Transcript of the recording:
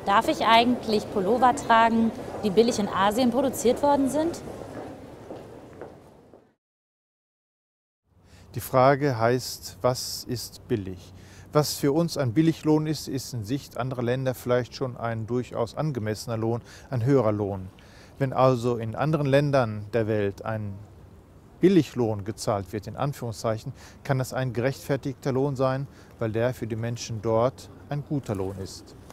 Darf ich eigentlich Pullover tragen, die billig in Asien produziert worden sind? Die Frage heißt, was ist billig? Was für uns ein Billiglohn ist, ist in Sicht anderer Länder vielleicht schon ein durchaus angemessener Lohn, ein höherer Lohn. Wenn also in anderen Ländern der Welt ein Billiglohn gezahlt wird, in Anführungszeichen, kann das ein gerechtfertigter Lohn sein, weil der für die Menschen dort ein guter Lohn ist.